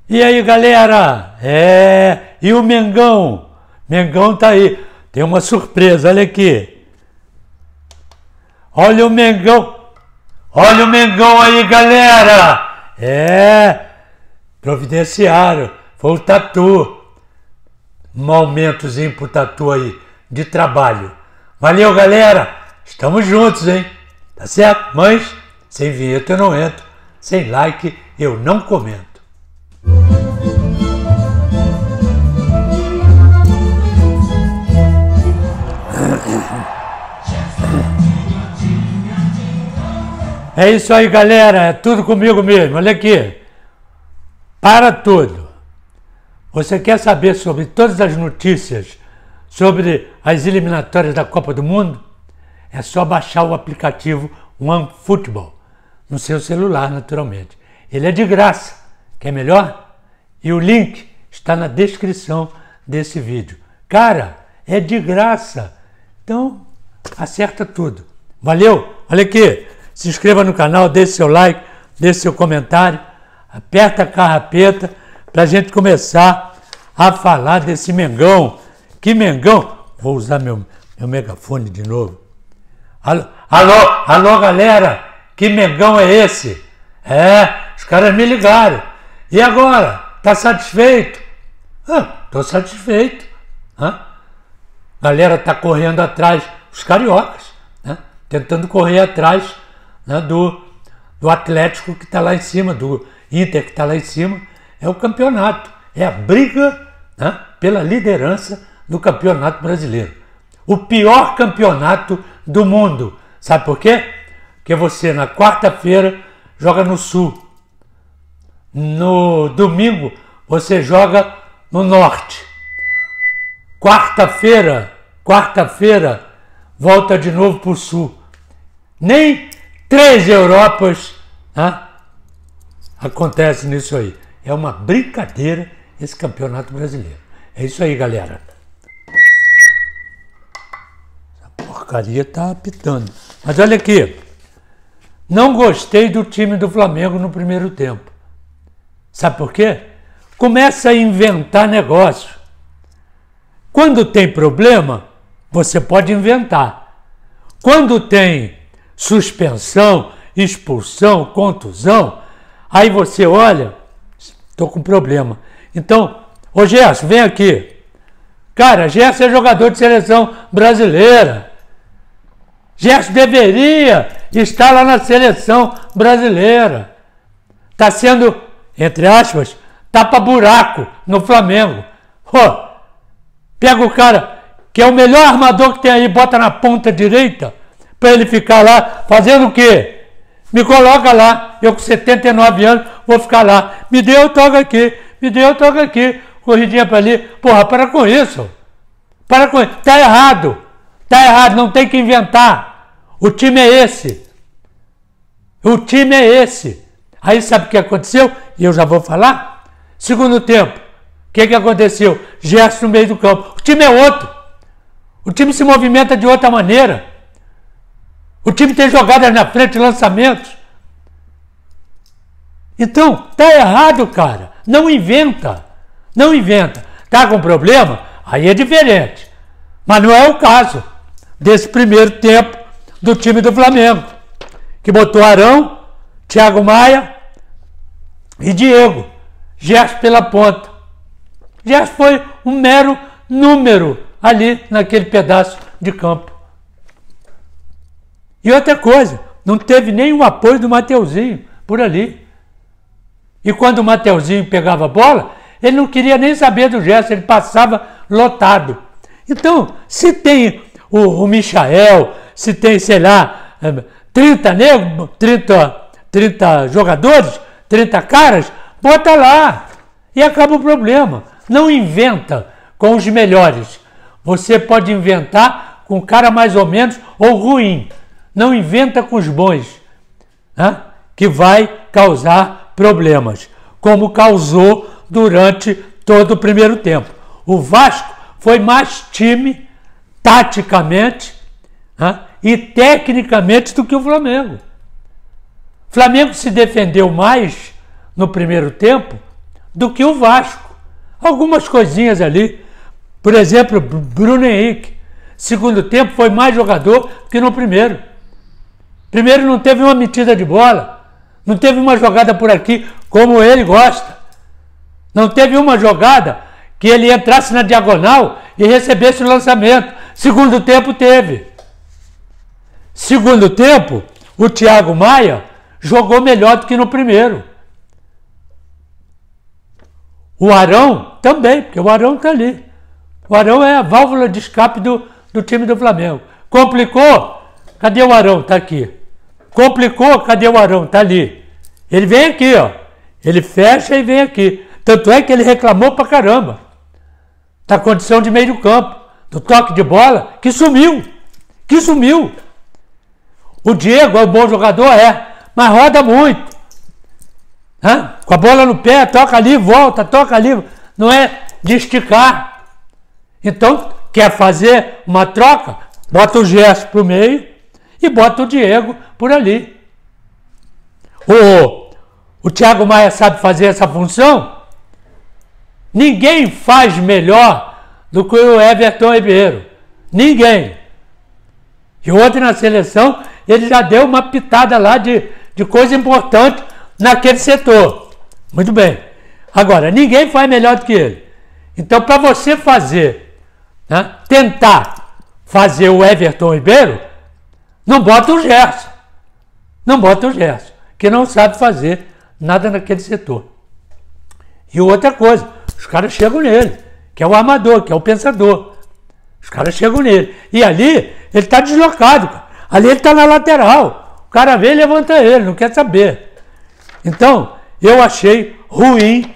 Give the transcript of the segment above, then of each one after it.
E aí, galera? E o Mengão? Mengão tá aí. Tem uma surpresa, olha aqui. Olha o Mengão. Olha o Mengão aí, galera. Providenciaram. Foi o Tatu. Um aumentozinho pro Tatu aí, de trabalho. Valeu, galera. Estamos juntos, hein? Tá certo? Mas sem vinheta eu não entro. Sem like eu não comento. É isso aí, galera. É tudo comigo mesmo. Olha aqui. Para tudo. Você quer saber sobre todas as notícias sobre as eliminatórias da Copa do Mundo? É só baixar o aplicativo OneFootball no seu celular, naturalmente. Ele é de graça. Quer melhor? E o link está na descrição desse vídeo. Cara, é de graça. Então, acerta tudo. Valeu? Olha aqui. Se inscreva no canal, deixe seu like, deixe seu comentário, aperta a carrapeta para a gente começar a falar desse Mengão. Que Mengão? Vou usar meu megafone de novo. Alô, galera, que Mengão é esse? Os caras me ligaram. E agora? Tá satisfeito? Tô satisfeito. Galera tá correndo atrás, os cariocas, tentando correr atrás do Atlético que está lá em cima, do Inter que está lá em cima. É o campeonato, é a briga pela liderança do Campeonato Brasileiro. O pior campeonato do mundo. Sabe por quê? Porque você na quarta-feira joga no Sul. No domingo você joga no Norte. Quarta-feira volta de novo para o Sul. Nem 3 Europas acontece nisso aí. É uma brincadeira esse campeonato brasileiro. É isso aí, galera. Essa porcaria tá apitando. Mas olha aqui. Não gostei do time do Flamengo no primeiro tempo. Sabe por quê? Começa a inventar negócio. Quando tem problema, você pode inventar. Quando tem suspensão, expulsão, contusão, aí você olha, estou com problema. Então, ô Gerson, vem aqui. Cara, Gerson é jogador de seleção brasileira. Gerson deveria estar lá na seleção brasileira. Está sendo, entre aspas, tapa-buraco no Flamengo. Pega o cara que é o melhor armador que tem aí, bota na ponta direita, para ele ficar lá fazendo o quê? Me coloca lá, eu com 79 anos vou ficar lá. Me dê o toque aqui, corridinha para ali. Porra, para com isso. Para com isso. Tá errado, não tem que inventar. O time é esse. Aí sabe o que aconteceu? E eu já vou falar. Segundo tempo, o que aconteceu? Gerson no meio do campo. O time é outro. O time se movimenta de outra maneira. O time tem jogadas na frente, lançamentos. Então, tá errado, cara. Não inventa. Tá com problema? Aí é diferente. Mas não é o caso desse primeiro tempo do time do Flamengo, que botou Arão, Thiago Maia e Diego. Gerson pela ponta. Gerson foi um mero número ali naquele pedaço de campo. E outra coisa, não teve nenhum apoio do Mateuzinho por ali. E quando o Mateuzinho pegava a bola, ele não queria nem saber do Gerson, ele passava lotado. Então, se tem o Michael, se tem, sei lá, 30 negros, 30 jogadores, 30 caras, bota lá e acaba o problema. Não inventa com os melhores. Você pode inventar com cara mais ou menos ou ruim. Não inventa com os bons, que vai causar problemas, como causou durante todo o primeiro tempo. O Vasco foi mais time, taticamente e tecnicamente, do que o Flamengo. O Flamengo se defendeu mais no primeiro tempo do que o Vasco. Algumas coisinhas ali. Por exemplo, Bruno Henrique. Segundo tempo foi mais jogador que no primeiro. Primeiro não teve uma metida de bola. Não teve uma jogada por aqui como ele gosta. Não teve uma jogada que ele entrasse na diagonal e recebesse o lançamento. Segundo tempo teve. Segundo tempo, o Thiago Maia jogou melhor do que no primeiro. O Arão também, porque o Arão está ali. O Arão é a válvula de escape do time do Flamengo. Complicou? Cadê o Arão? Está aqui. Complicou? Cadê o Arão? Está ali. Ele vem aqui, ó. Ele fecha e vem aqui. Tanto é que ele reclamou pra caramba da condição de meio do campo, do toque de bola, que sumiu. Que sumiu. O Diego é um bom jogador, mas roda muito. Com a bola no pé, toca ali, volta, toca ali. Não é de esticar. Então, quer fazer uma troca? Bota o Gerson pro meio e bota o Diego por ali. O Thiago Maia sabe fazer essa função? Ninguém faz melhor do que o Everton Ribeiro. Ninguém. E ontem na seleção, ele já deu uma pitada lá de coisa importante naquele setor. Muito bem. Agora, ninguém faz melhor do que ele. Então, para você fazer, tentar fazer o Everton Ribeiro, não bota o Gerson. Não bota o Gerson, que não sabe fazer nada naquele setor. E outra coisa, os caras chegam nele, que é o armador, que é o pensador. Os caras chegam nele. E ali, ele está deslocado, cara. Ali ele está na lateral. O cara vem e levanta ele, não quer saber. Então, eu achei ruim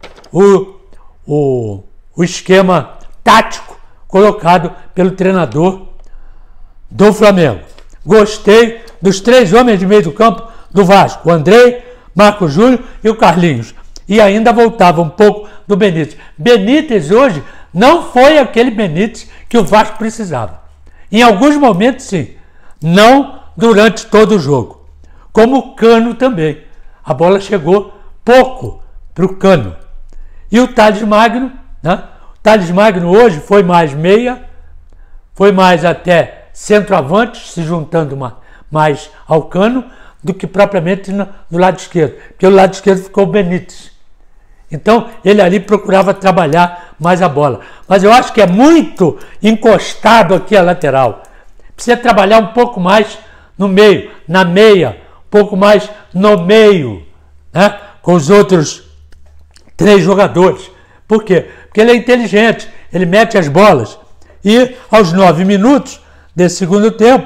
o esquema tático colocado pelo treinador do Flamengo. Gostei dos 3 homens de meio do campo do Vasco. O Andrei, Marco Júnior e o Carlinhos. E ainda voltava um pouco do Benítez. Benítez hoje não foi aquele Benítez que o Vasco precisava. Em alguns momentos, sim. Não durante todo o jogo. Como o Cano também. A bola chegou pouco para o Cano. E o Thales Magno, o Thales Magno hoje foi mais meia, foi mais até centroavante, se juntando mais ao Cano, do que propriamente no lado esquerdo. Porque o lado esquerdo ficou o Benítez. Então, ele ali procurava trabalhar mais a bola. Mas eu acho que é muito encostado aqui a lateral. Precisa trabalhar um pouco mais no meio, na meia, um pouco mais no meio, com os outros 3 jogadores. Por quê? Porque ele é inteligente, ele mete as bolas. E aos 9 minutos desse segundo tempo,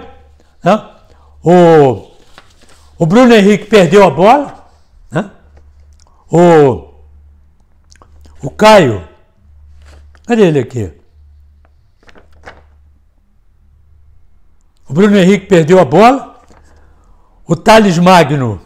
o Bruno Henrique perdeu a bola, o Caio, cadê ele aqui? O Bruno Henrique perdeu a bola, o Thales Magno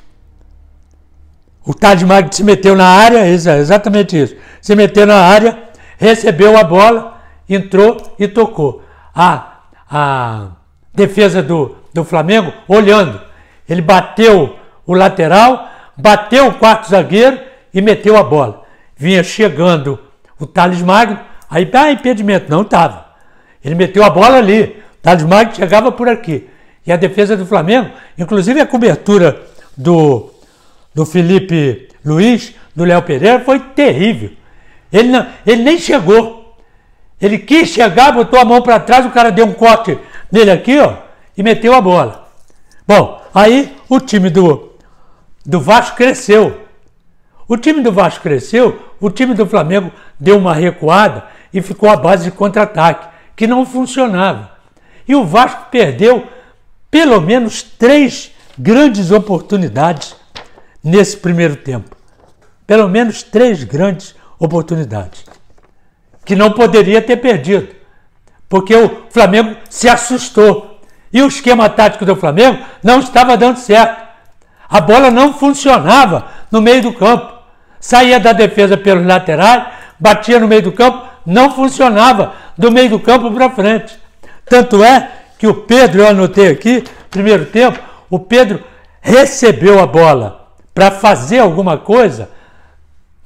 se meteu na área, exatamente isso, se meteu na área, recebeu a bola, entrou e tocou. A defesa do Flamengo, olhando, ele bateu o lateral, bateu o quarto zagueiro e meteu a bola. Vinha chegando o Thales Magno, aí impedimento, não estava. Ele meteu a bola ali, o Thales Magno chegava por aqui. E a defesa do Flamengo, inclusive a cobertura do Felipe Luiz, do Léo Pereira, foi terrível. Ele nem chegou. Ele quis chegar, botou a mão para trás, o cara deu um corte nele aqui, e meteu a bola. Bom, aí o time do Vasco cresceu. O time do Vasco cresceu, o time do Flamengo deu uma recuada e ficou à base de contra-ataque, que não funcionava. E o Vasco perdeu pelo menos 3 grandes oportunidades nesse primeiro tempo. Pelo menos 3 grandes oportunidades. Que não poderia ter perdido. Porque o Flamengo se assustou. E o esquema tático do Flamengo não estava dando certo. A bola não funcionava no meio do campo. Saía da defesa pelos laterais, batia no meio do campo, não funcionava do meio do campo para frente. Tanto é que o Pedro, eu anotei aqui, primeiro tempo, o Pedro recebeu a bola para fazer alguma coisa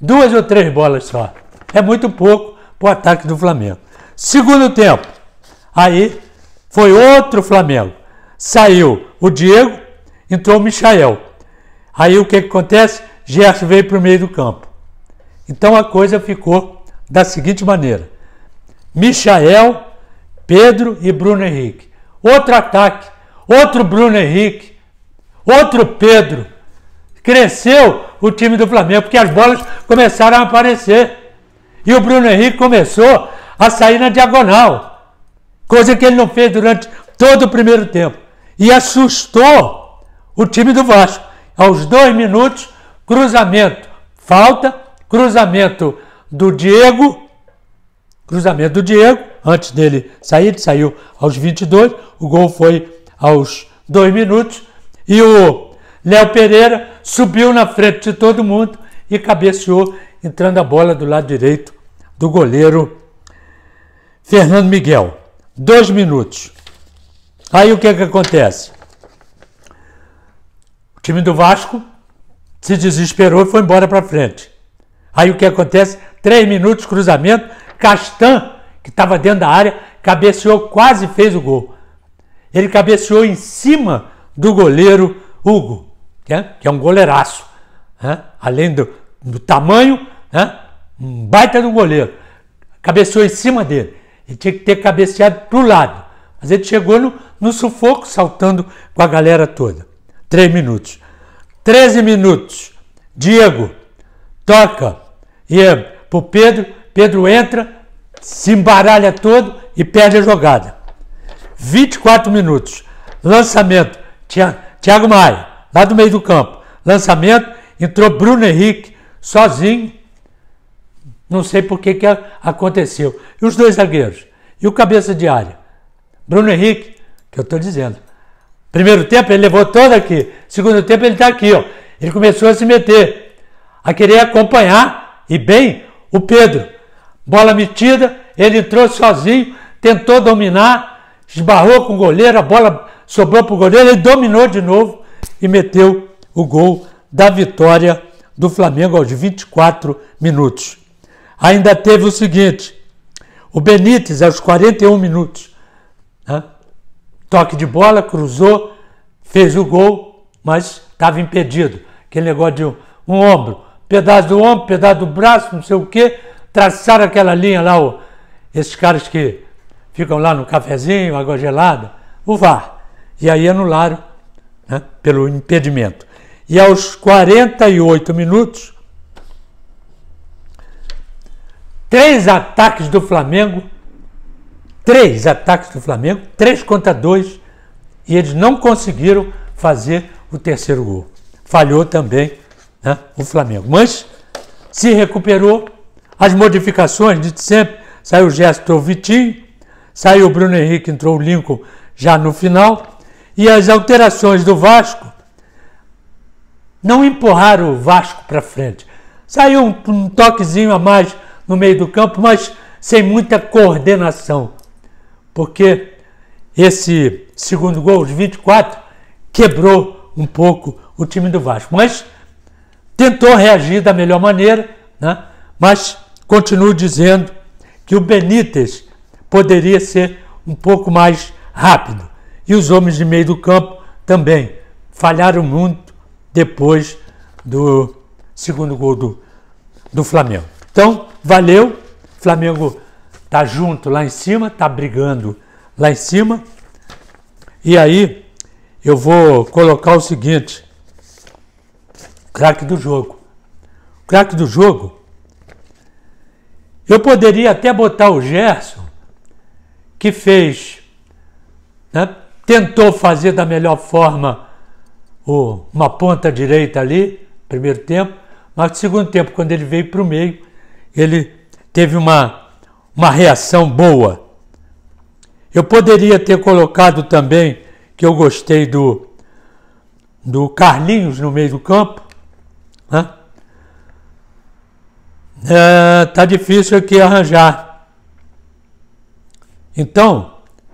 2 ou 3 bolas só. É muito pouco para o ataque do Flamengo. Segundo tempo, aí foi outro Flamengo. Saiu o Diego, entrou o Michael. Aí o que acontece? Gerson veio para o meio do campo. Então a coisa ficou da seguinte maneira: Michael, Pedro e Bruno Henrique. Outro ataque, outro Bruno Henrique, outro Pedro. Cresceu o time do Flamengo, porque as bolas começaram a aparecer. E o Bruno Henrique começou a sair na diagonal, coisa que ele não fez durante todo o primeiro tempo. E assustou o time do Vasco. Aos 2 minutos, cruzamento, falta, cruzamento do Diego, antes dele sair, ele saiu aos 22, o gol foi aos 2 minutos, e o Léo Pereira subiu na frente de todo mundo e cabeceou, entrando a bola do lado direito do goleiro Fernando Miguel. 2 minutos. Aí o que acontece? O time do Vasco se desesperou e foi embora para frente. Aí o que acontece? 3 minutos, cruzamento, Castan, que estava dentro da área, cabeceou, quase fez o gol. Ele cabeceou em cima do goleiro Hugo, que é um goleiraço. Além do tamanho, um baita do goleiro. Cabeceou em cima dele. Ele tinha que ter cabeceado para o lado. Mas ele chegou no sufoco, saltando com a galera toda. 3 minutos. 13 minutos. Diego toca e é para o Pedro. Pedro entra, se embaralha todo e perde a jogada. 24 minutos. Lançamento. Thiago Maia, lá do meio do campo. Lançamento. Entrou Bruno Henrique sozinho. Não sei por que aconteceu. E os 2 zagueiros? E o cabeça de área? Bruno Henrique, que eu estou dizendo. Primeiro tempo ele levou todo aqui. Segundo tempo ele está aqui, ó. Ele começou a se meter, a querer acompanhar, e bem, o Pedro. Bola metida, ele entrou sozinho, tentou dominar, esbarrou com o goleiro, a bola sobrou para o goleiro, ele dominou de novo e meteu o gol da vitória do Flamengo aos 24 minutos. Ainda teve o seguinte: o Benítez aos 41 minutos. Toque de bola, cruzou, fez o gol, mas estava impedido. Aquele negócio de um ombro, pedaço do ombro, pedaço do braço, não sei o quê, traçaram aquela linha lá, esses caras que ficam lá no cafezinho, água gelada, o VAR. E aí anularam, pelo impedimento. E aos 48 minutos, 3 ataques do Flamengo, 3 contra 2, e eles não conseguiram fazer o terceiro gol. Falhou também, o Flamengo. Mas se recuperou, as modificações de sempre, saiu o Gerson, entrou o Vitinho, saiu o Bruno Henrique, entrou o Lincoln já no final, e as alterações do Vasco não empurraram o Vasco para frente. Saiu um toquezinho a mais no meio do campo, mas sem muita coordenação, porque esse segundo gol, os 24, quebrou um pouco o time do Vasco. Mas tentou reagir da melhor maneira, mas continuo dizendo que o Benítez poderia ser um pouco mais rápido. E os homens de meio do campo também falharam muito depois do segundo gol do Flamengo. Então, valeu. O Flamengo está junto lá em cima, está brigando lá em cima. E aí, eu vou colocar o seguinte: craque do jogo. O craque do jogo, eu poderia até botar o Gerson, que fez, tentou fazer da melhor forma uma ponta direita ali, primeiro tempo, mas no segundo tempo, quando ele veio para o meio, ele teve uma reação boa. Eu poderia ter colocado também, que eu gostei do Carlinhos no meio do campo. Tá difícil aqui arranjar. Então,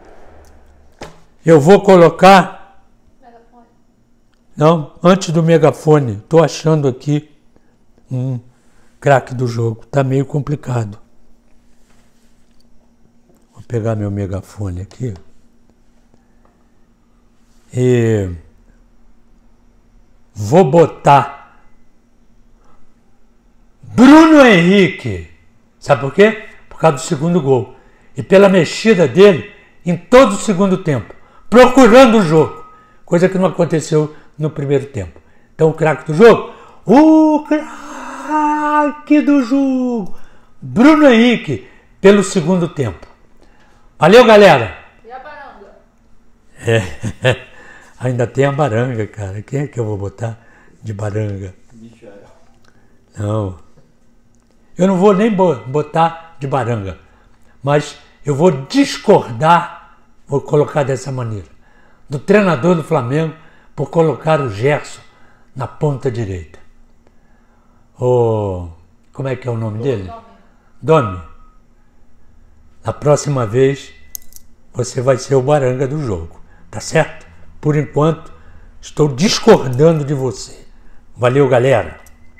eu vou colocar... Não, antes do megafone, estou achando aqui craque do jogo. Tá meio complicado. Vou pegar meu megafone aqui. E vou botar Bruno Henrique. Sabe por quê? Por causa do segundo gol. E pela mexida dele em todo o segundo tempo, procurando o jogo. Coisa que não aconteceu no primeiro tempo. Então o craque do jogo, o craque do jogo, Bruno Henrique, pelo segundo tempo. Valeu, galera! E a Baranga? Ainda tem a Baranga, cara. Quem é que eu vou botar de Baranga? Michael. Não. Eu não vou nem botar de Baranga. Mas eu vou discordar, vou colocar dessa maneira, do treinador do Flamengo por colocar o Gerson na ponta direita. Como é que é o nome dele? Domi. Na próxima vez, você vai ser o Baranga do jogo. Tá certo? Por enquanto, estou discordando de você. Valeu, galera.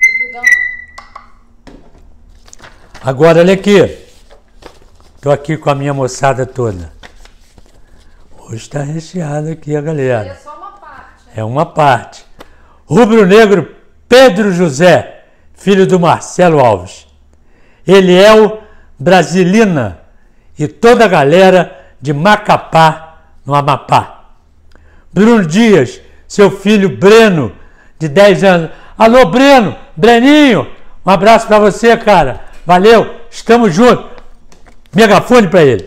Agora, olha aqui. Estou aqui com a minha moçada toda. Hoje está recheado aqui a galera. É só uma parte. É uma parte. Rubro-negro Pedro José, filho do Marcelo Alves. Eliel Brasilina e toda a galera de Macapá, no Amapá. Bruno Dias, seu filho Breno, de 10 anos. Alô, Breno, Breninho, um abraço para você, cara. Valeu, estamos juntos. Megafone para ele.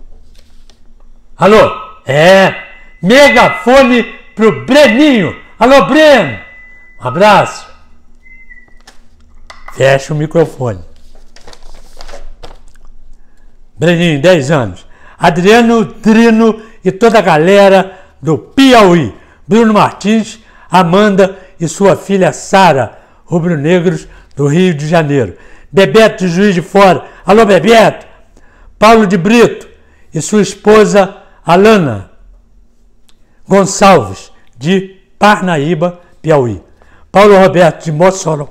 Alô? Megafone pro Breninho. Alô, Breno. Um abraço. Fecha o microfone. Breninho, 10 anos. Adriano Drino e toda a galera do Piauí. Bruno Martins, Amanda e sua filha Sara, rubro-negros do Rio de Janeiro. Bebeto de Juiz de Fora. Alô, Bebeto. Paulo de Brito e sua esposa Alana Gonçalves, de Parnaíba, Piauí. Paulo Roberto de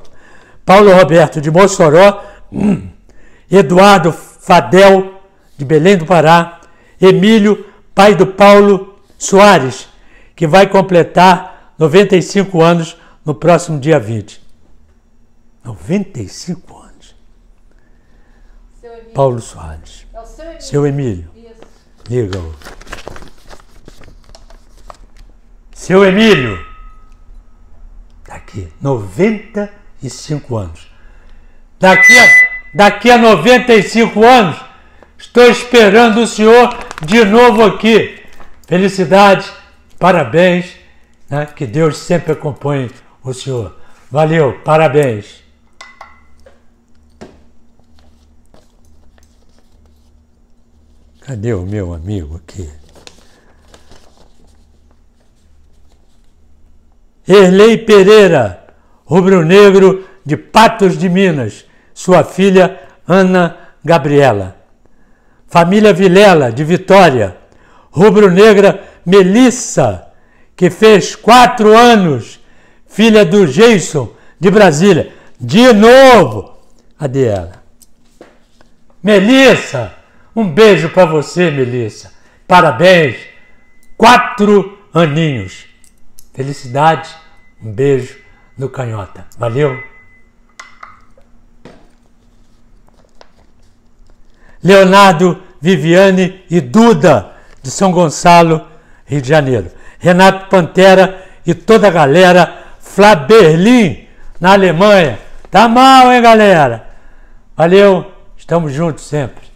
Mossoró. Eduardo Fadel, de Belém do Pará. Emílio, pai do Paulo Soares, que vai completar 95 anos no próximo dia 20. 95 anos. Seu Emílio. Paulo Soares. É o seu Emílio. Seu Emílio. Isso. Liga-o. Seu Emílio. Tá aqui. 95 anos. Daqui a 95 anos, estou esperando o senhor de novo aqui. Felicidades, parabéns, né? Que Deus sempre acompanhe o senhor. Valeu, parabéns. Cadê o meu amigo aqui? Erlei Pereira, rubro-negro de Patos de Minas, sua filha Ana Gabriela. Família Vilela, de Vitória, rubro-negra Melissa, que fez 4 anos, filha do Jason, de Brasília. De novo, cadê ela? Melissa, um beijo para você, Melissa. Parabéns, 4 aninhos. Felicidade, um beijo no canhota. Valeu. Leonardo, Viviane e Duda, de São Gonçalo, Rio de Janeiro. Renato Pantera e toda a galera. Flaberlin, na Alemanha. Tá mal, hein, galera? Valeu, estamos juntos sempre.